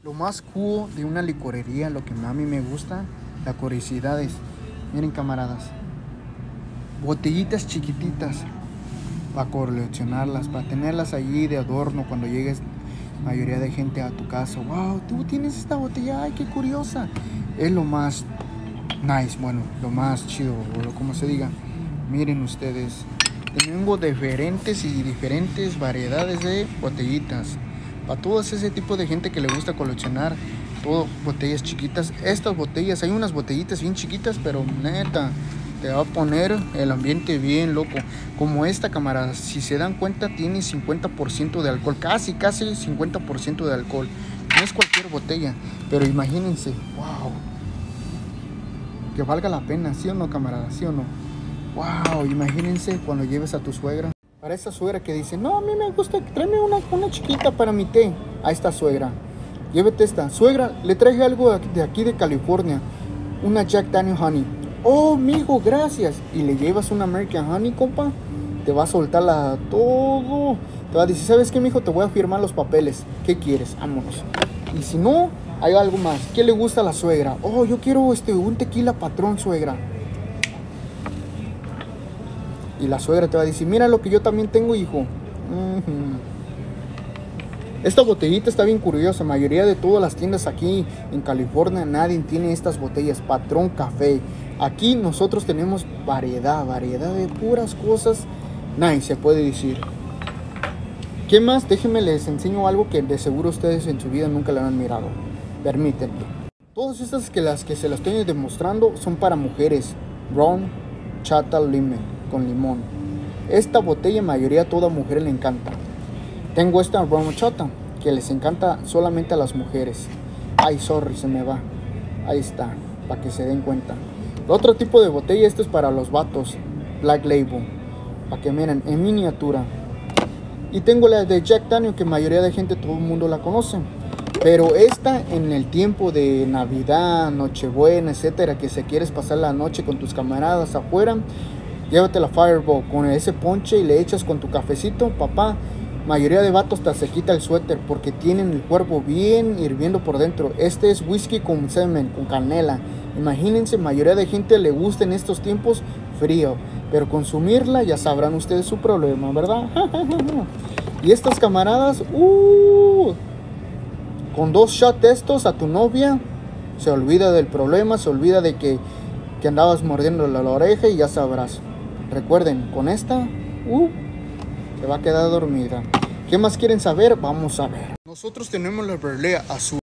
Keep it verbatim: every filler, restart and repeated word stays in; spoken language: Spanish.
Lo más cool de una licorería, lo que a mí me gusta, la curiosidad es, miren camaradas, botellitas chiquititas para coleccionarlas, para tenerlas allí de adorno cuando llegues mayoría de gente a tu casa. Wow, tú tienes esta botella, ay, qué curiosa. Es lo más nice, bueno, lo más chido, o lo como se diga. Miren ustedes, tengo diferentes y diferentes variedades de botellitas. Para todos ese tipo de gente que le gusta coleccionar todo botellas chiquitas. Estas botellas, hay unas botellitas bien chiquitas, pero neta, te va a poner el ambiente bien loco. Como esta, camarada, si se dan cuenta, tiene cincuenta por ciento de alcohol. Casi, casi cincuenta por ciento de alcohol. No es cualquier botella, pero imagínense, wow. Que valga la pena, ¿sí o no, camarada? ¿Sí o no? Wow, imagínense cuando lleves a tu suegra. Para esa suegra que dice, no, a mí me gusta, tráeme una, una chiquita para mi té. A esta suegra, llévete esta. Suegra, le traje algo de aquí de California. Una Jack Daniel Honey. Oh, mijo, gracias. Y le llevas una American Honey, compa. Te va a soltar la, todo. Te va a decir, ¿sabes qué, mijo? Te voy a firmar los papeles. ¿Qué quieres? Vámonos. Y si no, hay algo más. ¿Qué le gusta a la suegra? Oh, yo quiero este, un tequila Patrón, suegra. Y la suegra te va a decir, mira lo que yo también tengo, hijo. Uh-huh. Esta botellita está bien curiosa. La mayoría de todas las tiendas aquí en California, nadie tiene estas botellas Patrón Café. Aquí nosotros tenemos variedad, variedad de puras cosas. Nice, se puede decir. ¿Qué más? Déjenme les enseño algo que de seguro ustedes en su vida nunca le han mirado. Permítanme. Todas estas que las que se las estoy demostrando son para mujeres. Ron Chata Lemon con limón. Esta botella mayoría a toda mujer le encanta. Tengo esta Ron Chata que les encanta solamente a las mujeres. Ay, sorry, se me va. Ahí está, para que se den cuenta. El otro tipo de botella, esto es para los vatos. Black Label, para que miren, en miniatura. Y tengo la de Jack Daniel, que mayoría de gente, todo el mundo la conoce. Pero esta en el tiempo de Navidad, Nochebuena, etcétera, que se quieres pasar la noche con tus camaradas afuera, llévate la Fireball con ese ponche y le echas con tu cafecito, papá. Mayoría de vatos hasta se quita el suéter porque tienen el cuerpo bien hirviendo por dentro. Este es whisky con semen, con canela. Imagínense, mayoría de gente le gusta en estos tiempos frío, pero consumirla ya sabrán ustedes su problema, ¿verdad? Y estas camaradas, uh, con dos shots de estos a tu novia, se olvida del problema, se olvida de que, que andabas mordiéndole la oreja y ya sabrás. Recuerden, con esta, uh, se va a quedar dormida. ¿Qué más quieren saber? Vamos a ver. Nosotros tenemos la Berlea azul.